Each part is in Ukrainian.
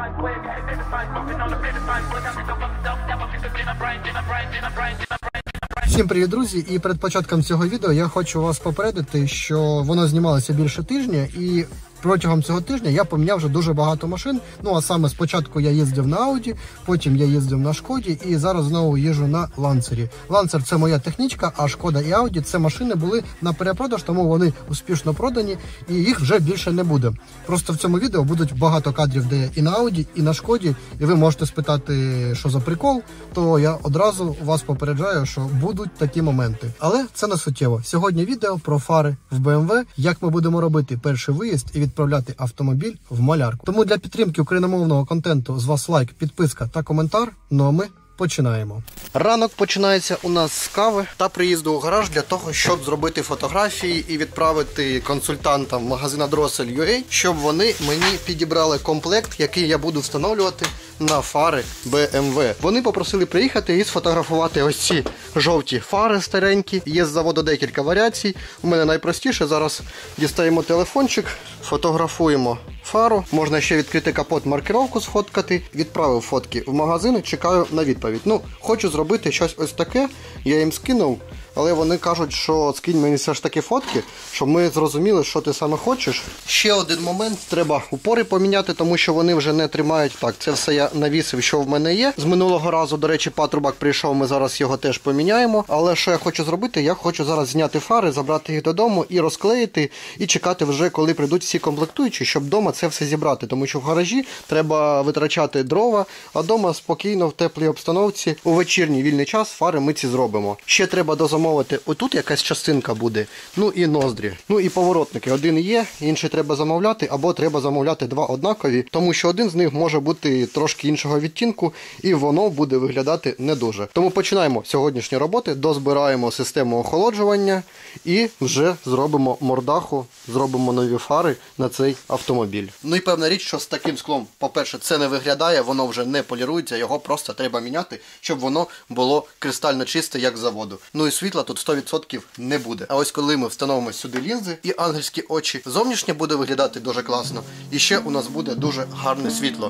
Всім привіт, друзі! І перед початком цього відео я хочу вас попередити, що воно знімалося більше тижня, і протягом цього тижня я поміняв вже дуже багато машин. Ну, а саме спочатку я їздив на Audi, потім я їздив на Шкоді і зараз знову їжджу на Ланцері. Ланцер – це моя технічка, а Шкода і Audi – це машини були на перепродаж, тому вони успішно продані і їх вже більше не буде. Просто в цьому відео будуть багато кадрів, де я і на Audi, і на Шкоді, і ви можете спитати, що за прикол, то я одразу вас попереджаю, що будуть такі моменти. Але це не суттєво. Сьогодні відео про фари в BMW, як ми будемо робити перший виїзд і відправляти автомобіль в малярку. Тому для підтримки україномовного контенту з вас лайк, підписка та коментар. Ну а ми починаємо. Ранок починається у нас з кави та приїзду у гараж для того, щоб зробити фотографії і відправити консультантам магазина Drossel.ua, щоб вони мені підібрали комплект, який я буду встановлювати на фари BMW. Вони попросили приїхати і сфотографувати ось ці жовті фари старенькі. Є з заводу декілька варіацій. У мене найпростіше. Зараз дістаємо телефончик, фотографуємо фару. Можна ще відкрити капот, маркировку сфоткати. Відправив фотки в магазин, чекаю на відповідь. Ну, хочу зробити щось ось таке. Я їм скинув, але вони кажуть, що скинь мені все ж таки фотки, щоб ми зрозуміли, що ти саме хочеш. Ще один момент, треба упори поміняти, тому що вони вже не тримають. Так, це все я навісив, що в мене є. З минулого разу, до речі, патрубок прийшов, ми зараз його теж поміняємо. Але що я хочу зробити? Я хочу зараз зняти фари, забрати їх додому і розклеїти, і чекати вже, коли прийдуть всі комплектуючі, щоб вдома це все зібрати. Тому що в гаражі треба витрачати дрова, а вдома спокійно, в теплій обстановці, у вечірній вільний час фари ми ці зробимо. Ще треба дозамовити, отут якась частинка буде, ну і ноздрі, ну і поворотники. Один є, інший треба замовляти, або треба замовляти два однакові, тому що один з них може бути трошки іншого відтінку, і воно буде виглядати не дуже. Тому починаємо сьогоднішні роботи, дозбираємо систему охолоджування і вже зробимо мордаху, зробимо нові фари на цей автомобіль. Ну і певна річ, що з таким склом, по-перше, це не виглядає, воно вже не полірується, його просто треба міняти, щоб воно було кристально чисте, як з заводу. Ну і світла тут 100% не буде. А ось коли ми встановимо сюди лінзи і ангельські очі, зовнішнє буде виглядати дуже класно. І ще у нас буде дуже гарне світло.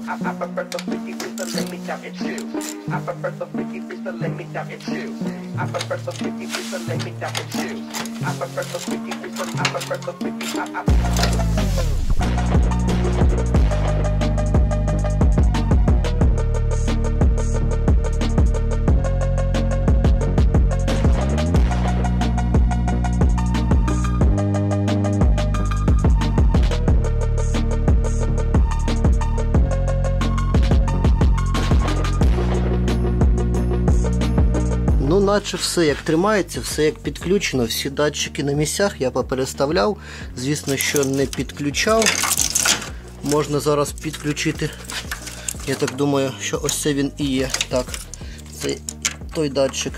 Ну, наче все як тримається, все як підключено, всі датчики на місцях, я попереставляв, звісно, що не підключав, можна зараз підключити, я так думаю, що ось це він і є, так, це той датчик,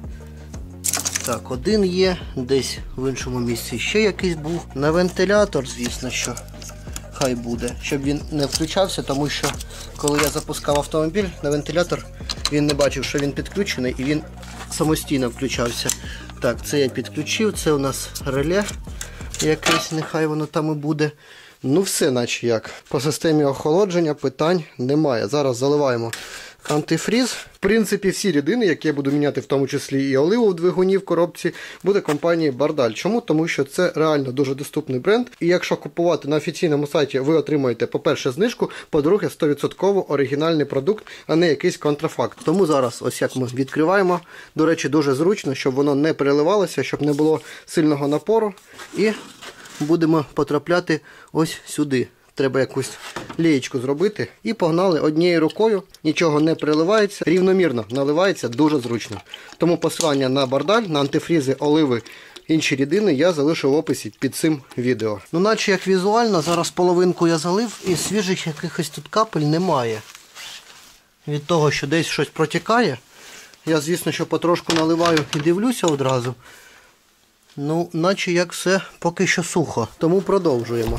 так, один є, десь в іншому місці ще якийсь був, на вентилятор, звісно, що хай буде, щоб він не включався, тому що коли я запускав автомобіль, на вентилятор він не бачив, що він підключений, і він самостійно включався. Так, це я підключив, це у нас реле якесь, нехай воно там і буде. Ну все наче як. По системі охолодження питань немає. Зараз заливаємо антифріз. В принципі, всі рідини, які я буду міняти, в тому числі і оливу в двигуні в коробці, буде компанії Бардаль. Чому? Тому що це реально дуже доступний бренд. І якщо купувати на офіційному сайті, ви отримаєте, по-перше, знижку, по-друге, 100% оригінальний продукт, а не якийсь контрафакт. Тому зараз, ось як ми відкриваємо, до речі, дуже зручно, щоб воно не переливалося, щоб не було сильного напору. І будемо потрапляти ось сюди. Треба якусь лієчку зробити. І погнали однією рукою, нічого не переливається, рівномірно наливається, дуже зручно. Тому посилання на Бардаль, на антифрізи, оливи, інші рідини я залишу в описі під цим відео. Ну наче як візуально, зараз половинку я залив і свіжих якихось тут капель немає. Від того, що десь щось протікає. Я, звісно, що потрошку наливаю і дивлюся одразу. Ну, наче як все поки що сухо. Тому продовжуємо.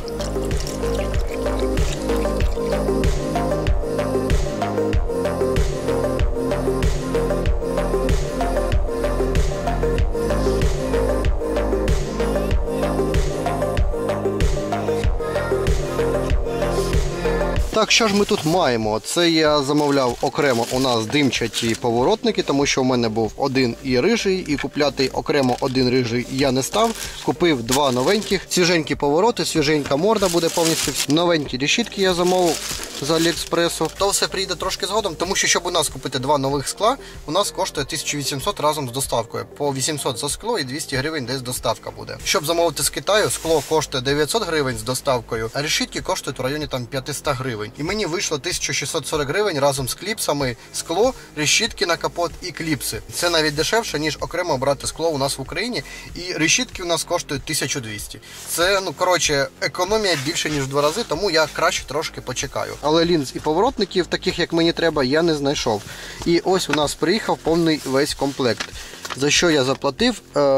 Так, що ж ми тут маємо? Це я замовляв окремо у нас димчаті поворотники, тому що у мене був один і рижий, і купляти окремо один рижий я не став. Купив два новеньких, свіженькі повороти, свіженька морда буде повністю. Новенькі решітки я замовив з Аліекспресу. То все прийде трошки згодом, тому що щоб у нас купити два нових скла, у нас коштує 1800 разом з доставкою. По 800 за скло і 200 гривень десь доставка буде. Щоб замовити з Китаю, скло коштує 900 гривень з доставкою, а решітки коштують в районі там 500 гривень. І мені вийшло 1640 гривень разом з кліпсами, скло, решітки на капот і кліпси. Це навіть дешевше, ніж окремо брати скло у нас в Україні. І решітки у нас коштують 1200. Це, коротше, економія більше, ніж в 2 рази, тому я краще трошки почекаю. Але лінз і поворотників, таких як мені треба, я не знайшов. І ось у нас приїхав повний весь комплект. За що я заплатив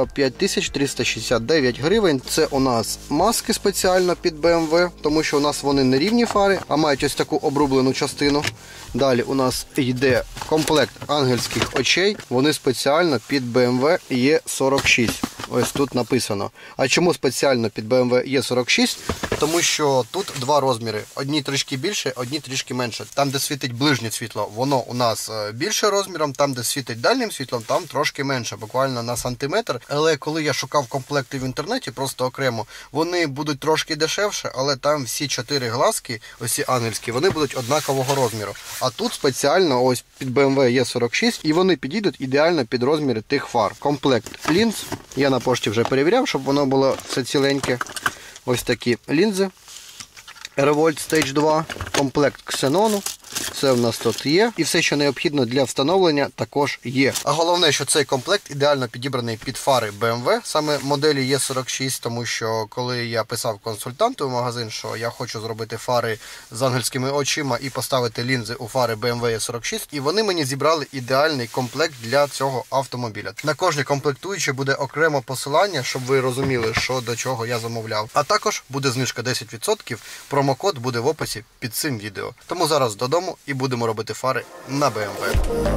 5369 гривень. Це у нас маски спеціально під BMW, тому що у нас вони не рівні фари, а мають ось таку обрублену частину. Далі у нас йде комплект ангельських очей. Вони спеціально під BMW E46. Ось тут написано. А чому спеціально під BMW E46? Тому що тут два розміри. Одні трішки більше, одні трішки менше. Там, де світить ближнє світло, воно у нас більше розміром. Там, де світить дальнім світлом, там трошки менше, буквально на сантиметр. Але коли я шукав комплекти в інтернеті, просто окремо, вони будуть трошки дешевше, але там всі 4 глазки, ось ці ангельські, вони будуть однакового розміру. А тут спеціально ось під BMW E46, і вони підійдуть ідеально під розміри тих фар. Комплект лінз. Я на пошті вже перевіряв, щоб воно було все ціленьке. Ось такі лінзи. Revolt Stage 2. Комплект ксенону. Все в нас тут є. І все, що необхідно для встановлення, також є. А головне, що цей комплект ідеально підібраний під фари BMW, саме моделі E46, тому що коли я писав консультанту в магазин, що я хочу зробити фари з ангельськими очима і поставити лінзи у фари BMW E46, і вони мені зібрали ідеальний комплект для цього автомобіля. На кожній комплектуючій буде окремо посилання, щоб ви розуміли, що до чого я замовляв. А також буде знижка 10%, промокод буде в описі під цим відео. Тому зараз додому і будемо робити фари на BMW.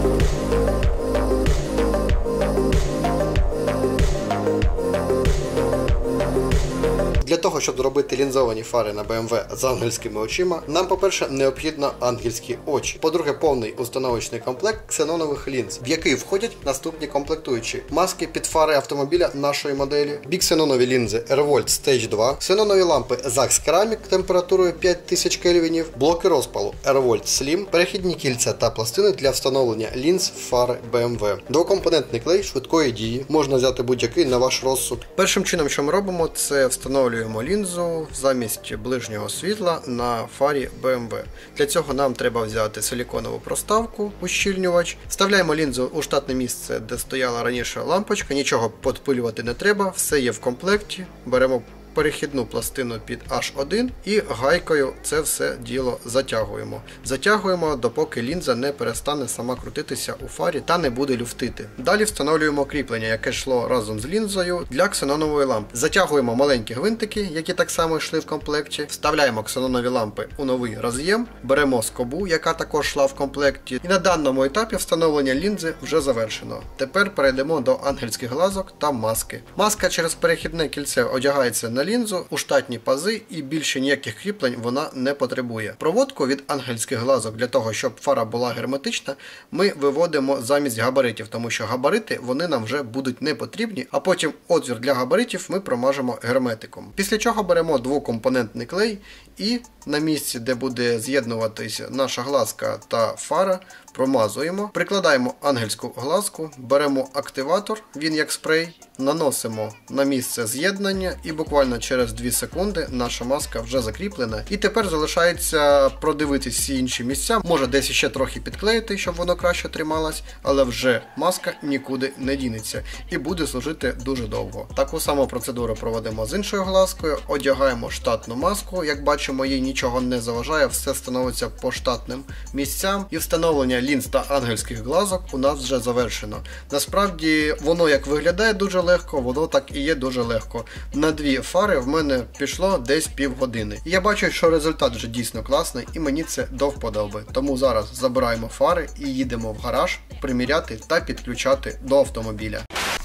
Для того, щоб зробити лінзовані фари на BMW з ангельськими очима, нам, по-перше, необхідно ангельські очі. По-друге, повний установочний комплект ксенонових лінз, в який входять наступні комплектуючі. Маски під фари автомобіля нашої моделі, біксенонові лінзи Revolt Stage 2, ксенонові лампи Zax Ceramic температурою 5000 кельвінів, блоки розпалу Revolt Slim, перехідні кільця та пластини для встановлення лінз фари BMW. Двокомпонентний клей швидкої дії, можна взяти будь-який на ваш розсуд. Першим чином, що ми робимо, це встановлюємо лінзу замість ближнього світла на фарі BMW. Для цього нам треба взяти силіконову проставку, ущільнювач. Вставляємо лінзу у штатне місце, де стояла раніше лампочка, нічого підпилювати не треба, все є в комплекті. Беремо перехідну пластину під H1 і гайкою це все діло затягуємо. Затягуємо, допоки лінза не перестане сама крутитися у фарі та не буде люфтити. Далі встановлюємо кріплення, яке йшло разом з лінзою для ксенонової лампи. Затягуємо маленькі гвинтики, які так само йшли в комплекті. Вставляємо ксенонові лампи у новий роз'єм, беремо скобу, яка також йшла в комплекті. І на даному етапі встановлення лінзи вже завершено. Тепер перейдемо до ангельських глазок та маски. Маска через перехідне кільце одягається на лінзу у штатні пази і більше ніяких кріплень вона не потребує. Проводку від ангельських глазок для того, щоб фара була герметична, ми виводимо замість габаритів, тому що габарити вони нам вже будуть не потрібні, а потім отвір для габаритів ми промажемо герметиком. Після чого беремо двокомпонентний клей і на місці, де буде з'єднуватися наша глазка та фара, промазуємо, прикладаємо ангельську глазку, беремо активатор, він як спрей, наносимо на місце з'єднання і буквально через 2 секунди наша маска вже закріплена. І тепер залишається продивитись всі інші місця, може десь ще трохи підклеїти, щоб воно краще трималось, але вже маска нікуди не дінеться і буде служити дуже довго. Таку саму процедуру проводимо з іншою глазкою, одягаємо штатну маску, як бачимо, їй нічого не заважає, все становиться по штатним місцям і встановлення лінз та ангельських глазок у нас вже завершено. Насправді воно як виглядає дуже легко, воно так і є дуже легко. На 2 фари в мене пішло десь півгодини. І я бачу, що результат вже дійсно класний і мені це до вподоби. Тому зараз забираємо фари і їдемо в гараж приміряти та підключати до автомобіля.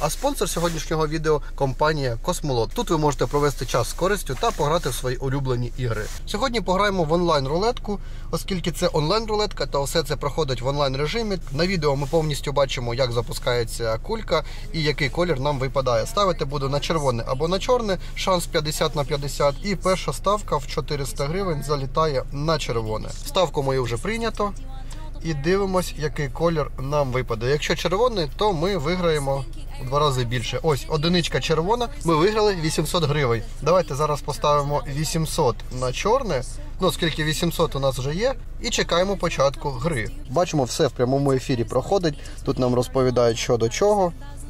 А спонсор сьогоднішнього відео – компанія Космолот. Тут ви можете провести час з користю та пограти в свої улюблені ігри. Сьогодні пограємо в онлайн-рулетку, оскільки це онлайн-рулетка, та все це проходить в онлайн-режимі. На відео ми повністю бачимо, як запускається кулька і який колір нам випадає. Ставити буду на червоне або на чорне, шанс 50/50. І перша ставка в 400 гривень залітає на червоне. Ставку мою вже прийнято. І дивимось, який колір нам випаде. Якщо червоний, то ми виграємо у 2 рази більше. Ось, одиничка червона, ми виграли 800 гривень. Давайте зараз поставимо 800 на чорне, ну, оскільки 800 у нас вже є, і чекаємо початку гри. Бачимо, все в прямому ефірі проходить, тут нам розповідають, що до чого.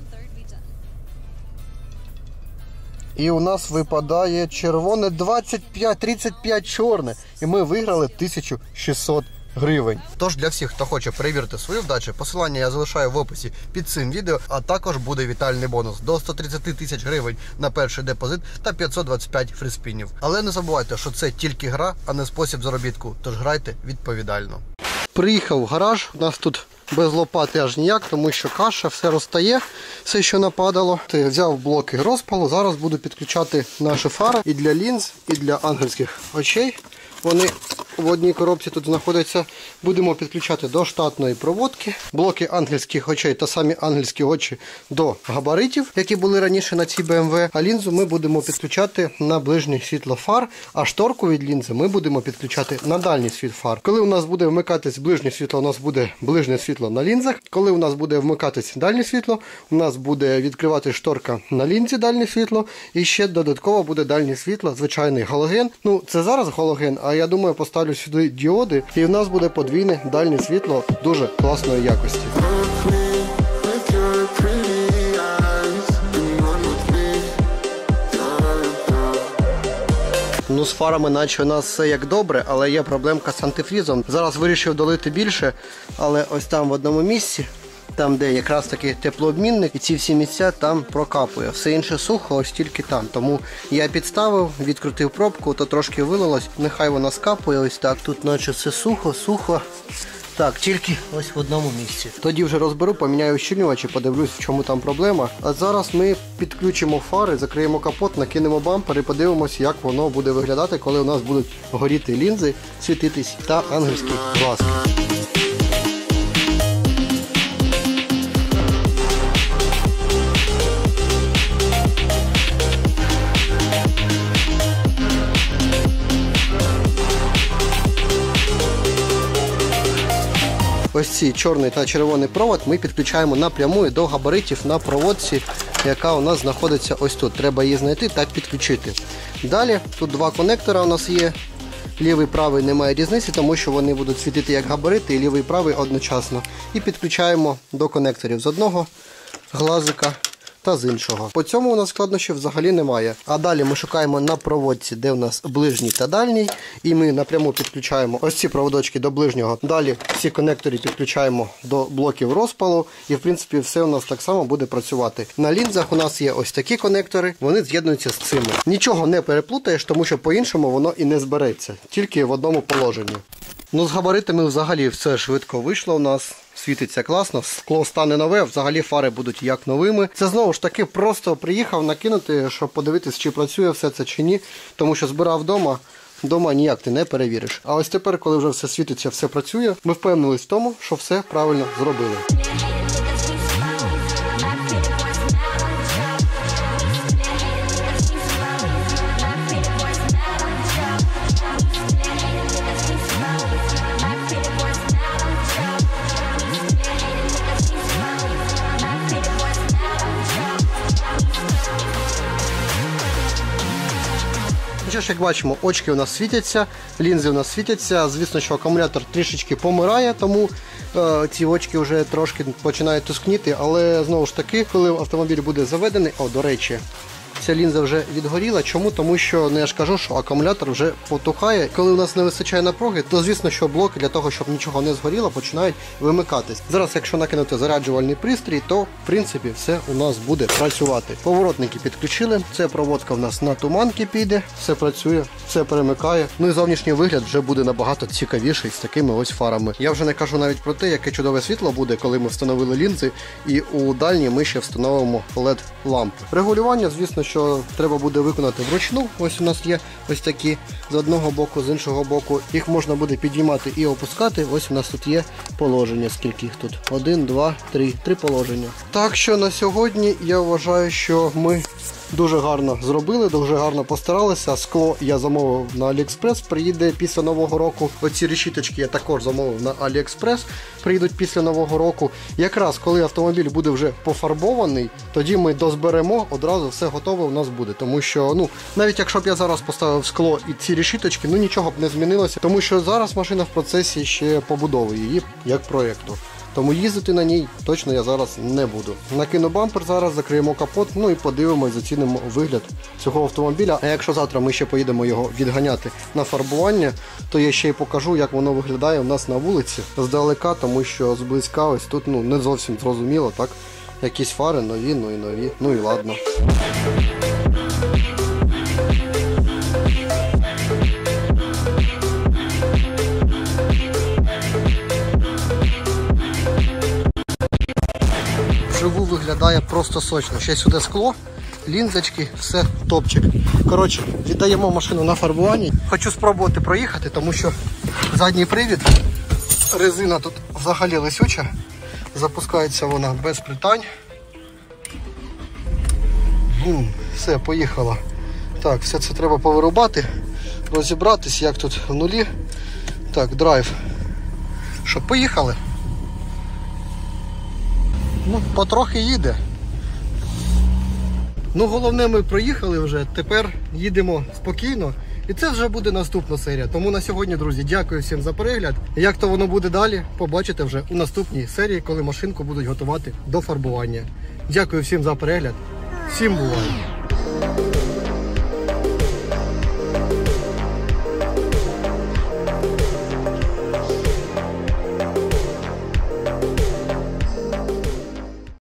І у нас випадає червоне 25-35 чорне, і ми виграли 1600 гривень. Тож для всіх, хто хоче перевірити свою вдачу, посилання я залишаю в описі під цим відео, а також буде вітальний бонус до 130 тисяч гривень на перший депозит та 525 фріспінів. Але не забувайте, що це тільки гра, а не спосіб заробітку, тож грайте відповідально. Приїхав в гараж, у нас тут без лопати аж ніяк, тому що каша, все розтає, все, що нападало. Я взяв блоки розпалу, зараз буду підключати наші фари і для лінз, і для ангельських очей. Вони в одній коробці тут знаходяться. Будемо підключати до штатної проводки. Блоки ангельських очей та самі ангельські очі до габаритів, які були раніше на цій BMW. А лінзу ми будемо підключати на ближнє світло фар, а шторку від лінзи ми будемо підключати на дальній світ фар. Коли у нас буде вмикатись ближнє світло, у нас буде ближнє світло на лінзах. Коли у нас буде вмикатись дальнє світло, у нас буде відкривати шторка на лінзі дальнє світло. І ще додатково буде дальнє світло, звичайний галоген. Ну, це зараз галоген, а я думаю, поставлю сюди діоди, і в нас буде подвійне дальнє світло дуже класної якості. Ну, з фарами наче у нас все як добре, але є проблемка з антифрізом. Зараз вирішив долити більше, але ось там в одному місці, там, де якраз таки теплообмінник, і ці всі місця там прокапує. Все інше сухо, ось тільки там. Тому я підставив, відкрутив пробку, то трошки вилилось. Нехай вона скапує ось так. Тут наче все сухо. Так, тільки ось в одному місці. Тоді вже розберу, поміняю ущільнювач і подивлюсь, в чому там проблема. А зараз ми підключимо фари, закриємо капот, накинемо бампер і подивимось, як воно буде виглядати, коли у нас будуть горіти лінзи, світитись та ангельські глазки. Ось ці чорний та червоний провод ми підключаємо напряму до габаритів на проводці, яка у нас знаходиться ось тут. Треба її знайти та підключити. Далі тут 2 конектора у нас є. Лівий, правий немає різниці, тому що вони будуть світити як габарити, і лівий, правий одночасно. І підключаємо до конекторів з одного глазика та з іншого. По цьому у нас складнощів взагалі немає. А далі ми шукаємо на проводці, де у нас ближній та дальній. І ми напряму підключаємо ось ці проводочки до ближнього. Далі всі конектори підключаємо до блоків розпалу. І в принципі все у нас так само буде працювати. На лінзах у нас є ось такі конектори, вони з'єднуються з цими. Нічого не переплутаєш, тому що по-іншому воно і не збереться. Тільки в одному положенні. Ну, з габаритами взагалі все швидко вийшло у нас. Світиться класно, скло стане нове, взагалі фари будуть як новими. Це знову ж таки просто приїхав накинути, щоб подивитись, чи працює все це чи ні. Тому що збирав вдома ніяк ти не перевіриш. А ось тепер, коли вже все світиться, все працює, ми впевнились в тому, що все правильно зробили. Що ж, як бачимо, очки у нас світяться, лінзи у нас світяться. Звісно, що акумулятор трішечки помирає, тому ці очки вже трошки починають тускніти. Але знову ж таки, коли автомобіль буде заведений, до речі, ця лінза вже відгоріла. Чому? Тому що, я ж кажу, що акумулятор вже потухає. Коли у нас не вистачає напруги, то звісно, що блоки для того, щоб нічого не згоріло, починають вимикатись. Зараз, якщо накинути заряджувальний пристрій, то в принципі все у нас буде працювати. Поворотники підключили, це проводка у нас на туманки піде, все працює, все перемикає. Ну і зовнішній вигляд вже буде набагато цікавіший з такими ось фарами. Я вже не кажу навіть про те, яке чудове світло буде, коли ми встановили лінзи, і у дальній ми ще встановимо LED-лампи. Регулювання, звісно, що треба буде виконати вручну. Ось у нас є ось такі з одного боку, з іншого боку. Їх можна буде підіймати і опускати. Ось у нас тут є положення. Скільки їх тут? 1, 2, 3. 3 положення. Так що на сьогодні я вважаю, що ми дуже гарно зробили, дуже гарно постаралися. Скло я замовив на AliExpress, приїде після Нового року. Оці решіточки я також замовив на AliExpress, приїдуть після Нового року. Якраз коли автомобіль буде вже пофарбований, тоді ми дозберемо, одразу все готове у нас буде. Тому що, навіть якщо б я зараз поставив скло і ці решіточки, нічого б не змінилося. Тому що зараз машина в процесі ще побудови її, як проєкту. Тому їздити на ній точно я зараз не буду. Накину бампер зараз, закриємо капот, і подивимось, зацінимо вигляд цього автомобіля. А якщо завтра ми ще поїдемо його відганяти на фарбування, то я ще й покажу, як воно виглядає у нас на вулиці здалека, тому що зблизька ось тут не зовсім зрозуміло, так? Якісь фари нові, і нові, і ладно. Вживу виглядає просто сочно. Ще сюди скло, лінзочки, все топчик. Коротше, віддаємо машину на фарбування. Хочу спробувати проїхати, тому що задній привід, резина тут взагалі лисюча. Запускається вона без питань. Все, поїхала. Так, все це треба повирубати, розібратись, як тут в нулі. Так, драйв. Що, поїхали? Потрохи їде. Головне, ми проїхали вже, тепер їдемо спокійно. І це вже буде наступна серія. Тому на сьогодні, друзі, дякую всім за перегляд. Як то воно буде далі, побачите вже у наступній серії, коли машинку будуть готувати до фарбування. Дякую всім за перегляд. Всім бувай!